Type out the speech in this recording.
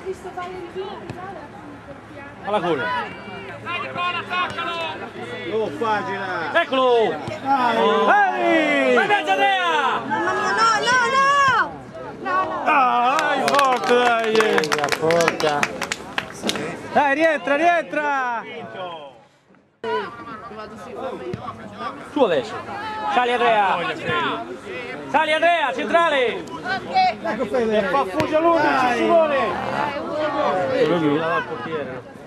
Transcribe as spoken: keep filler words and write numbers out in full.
Alla culla. Oh, pagina! Eccolo! Ehi! Vai mezzo Andrea! Mamma mia, no, no, no! No, no! Dai, forte, dai! Porca. Dai, rientra, rientra! Su adesso! Sali Andrea! Sali Andrea, centrale! Ecco Fede! Fa fugia l'unico, ci vuole! Quello lì, il portiere.